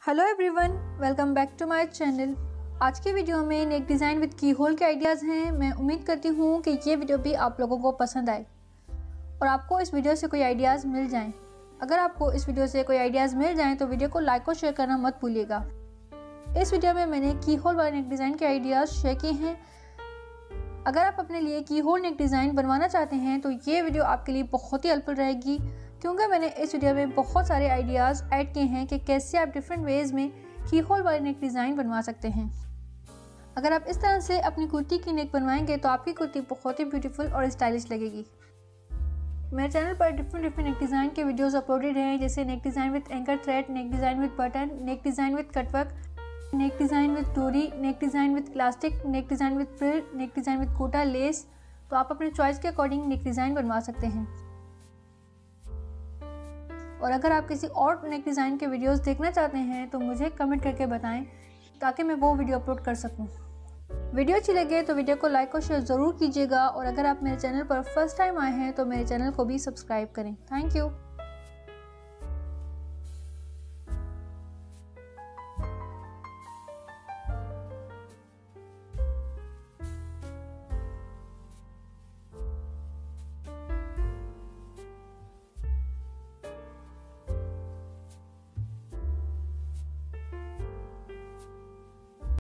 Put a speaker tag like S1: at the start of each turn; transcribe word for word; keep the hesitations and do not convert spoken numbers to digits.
S1: Hello everyone, welcome back to my channel. आज की video में neck design with keyhole के ideas हैं। मैं उम्मीद करती हूँ कि ये वीडियो भी आप लोगों को पसंद आए और आपको इस वीडियो से कोई आइडियाज़ मिल जाएं। अगर आपको इस वीडियो से कोई आइडियाज़ मिल जाएं तो वीडियो को लाइक और शेयर करना मत भूलिएगा। इस वीडियो में मैंने की होल वाले नेक डिज़ाइन के आइडियाज़ शेयर किए हैं। अगर आप अपने लिए की होल नेक डिज़ाइन बनवाना चाहते हैं तो ये वीडियो आपके लिए बहुत ही हेल्पफुल रहेगी, क्योंकि मैंने इस वीडियो में बहुत सारे आइडियाज़ ऐड किए हैं कि कैसे आप डिफरेंट वेज़ में की होल वाले नेक डिज़ाइन बनवा सकते हैं। अगर आप इस तरह से अपनी कुर्ती की नेक बनवाएंगे तो आपकी कुर्ती बहुत ही ब्यूटीफुल और स्टाइलिश लगेगी। मेरे चैनल पर डिफरेंट डिफरेंट नेक डिज़ाइन के वीडियोस अपलोडेड हैं, जैसे neck design with anchor thread, neck design with button, neck design with cutwork, neck design with डोरी, neck design with elastic, neck design with frill, neck design with Kota lace. तो आप अपने choice के according नेक design बनवा सकते हैं। और अगर आप किसी और नेक डिज़ाइन के वीडियोस देखना चाहते हैं तो मुझे कमेंट करके बताएं, ताकि मैं वो वीडियो अपलोड कर सकूं। वीडियो अच्छी लगे तो वीडियो को लाइक और शेयर ज़रूर कीजिएगा, और अगर आप मेरे चैनल पर फर्स्ट टाइम आए हैं तो मेरे चैनल को भी सब्सक्राइब करें। Thank you.